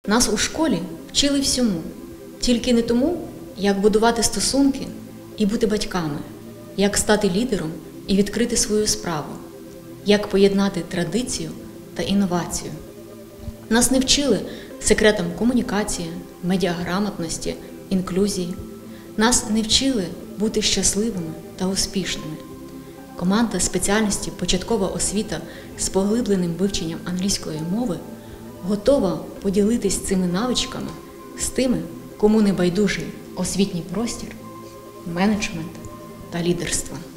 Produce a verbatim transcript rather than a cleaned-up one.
Нас у школі вчили всьому, тільки не тому, як будувати стосунки і бути батьками, як стати лідером і відкрити свою справу, як поєднати традицію та інновацію. Нас не вчили секретам комунікації, медіаграмотності, інклюзії. Нас не вчили бути щасливими та успішними. Команда спеціальності «Початкова освіта» з поглибленим вивченням англійської мови готова поділитись цими навичками з тими, кому не байдужий освітній простір, менеджмент та лідерство.